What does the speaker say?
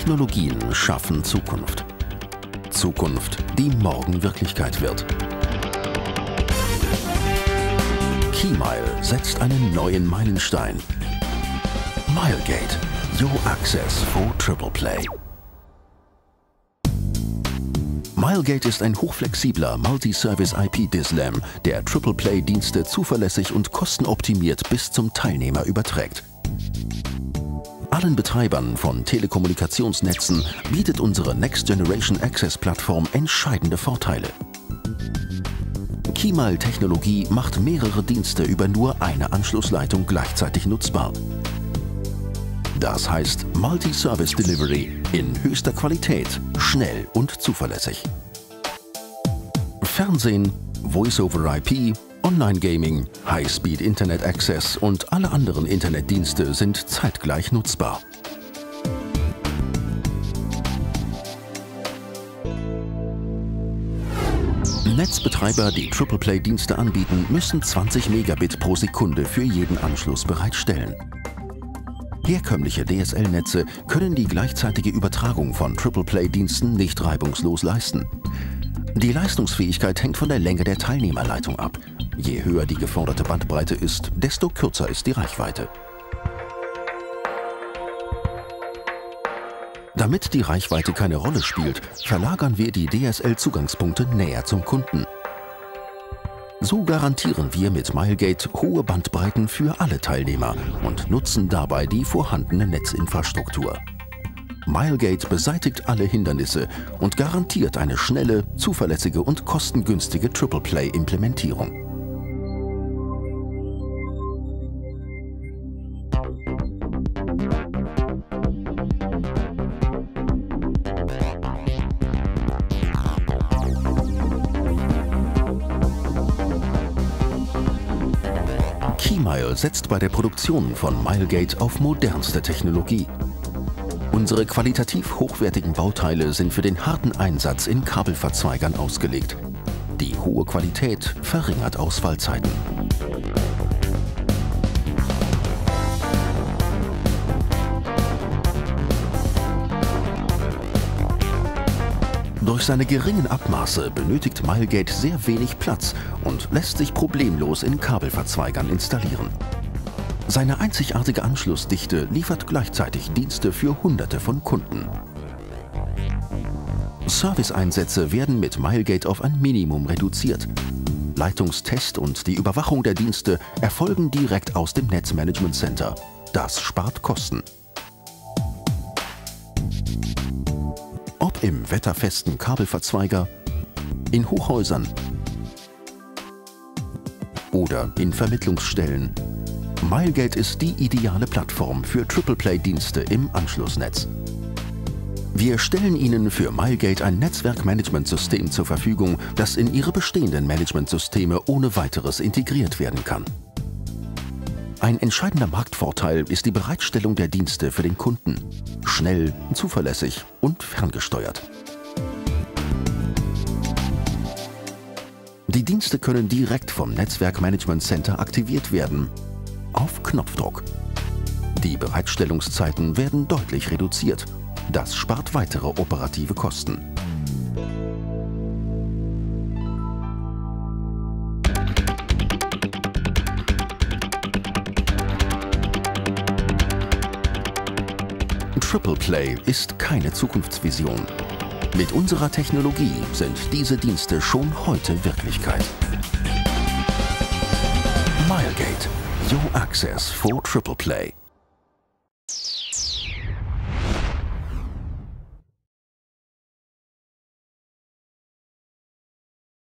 Technologien schaffen Zukunft. Zukunft, die morgen Wirklichkeit wird. KeyMile setzt einen neuen Meilenstein. Milegate, your access for Triple Play. Milegate ist ein hochflexibler Multi-Service IP-DSLAM, der Triple Play-Dienste zuverlässig und kostenoptimiert bis zum Teilnehmer überträgt. Allen Betreibern von Telekommunikationsnetzen bietet unsere Next Generation Access-Plattform entscheidende Vorteile. KeyMile-Technologie macht mehrere Dienste über nur eine Anschlussleitung gleichzeitig nutzbar. Das heißt Multi-Service Delivery in höchster Qualität, schnell und zuverlässig. Fernsehen, Voice-over-IP, Online-Gaming, High-Speed Internet Access und alle anderen Internetdienste sind zeitgleich nutzbar. Netzbetreiber, die Triple Play-Dienste anbieten, müssen 20 Megabit pro Sekunde für jeden Anschluss bereitstellen. Herkömmliche DSL-Netze können die gleichzeitige Übertragung von Triple Play-Diensten nicht reibungslos leisten. Die Leistungsfähigkeit hängt von der Länge der Teilnehmerleitung ab. Je höher die geforderte Bandbreite ist, desto kürzer ist die Reichweite. Damit die Reichweite keine Rolle spielt, verlagern wir die DSL-Zugangspunkte näher zum Kunden. So garantieren wir mit Milegate hohe Bandbreiten für alle Teilnehmer und nutzen dabei die vorhandene Netzinfrastruktur. Milegate beseitigt alle Hindernisse und garantiert eine schnelle, zuverlässige und kostengünstige Triple Play-Implementierung. KeyMile setzt bei der Produktion von Milegate auf modernste Technologie. Unsere qualitativ hochwertigen Bauteile sind für den harten Einsatz in Kabelverzweigern ausgelegt. Die hohe Qualität verringert Ausfallzeiten. Durch seine geringen Abmaße benötigt Milegate sehr wenig Platz und lässt sich problemlos in Kabelverzweigern installieren. Seine einzigartige Anschlussdichte liefert gleichzeitig Dienste für Hunderte von Kunden. Serviceeinsätze werden mit Milegate auf ein Minimum reduziert. Leitungstest und die Überwachung der Dienste erfolgen direkt aus dem Netzmanagement Center. Das spart Kosten. Ob im wetterfesten Kabelverzweiger, in Hochhäusern oder in Vermittlungsstellen, Milegate ist die ideale Plattform für Triple Play-Dienste im Anschlussnetz. Wir stellen Ihnen für Milegate ein Netzwerkmanagementsystem zur Verfügung, das in Ihre bestehenden Managementsysteme ohne weiteres integriert werden kann. Ein entscheidender Marktvorteil ist die Bereitstellung der Dienste für den Kunden. Schnell, zuverlässig und ferngesteuert. Die Dienste können direkt vom Netzwerkmanagement Center aktiviert werden. Auf Knopfdruck. Die Bereitstellungszeiten werden deutlich reduziert. Das spart weitere operative Kosten. Triple Play ist keine Zukunftsvision. Mit unserer Technologie sind diese Dienste schon heute Wirklichkeit. Milegate, your access for Triple Play.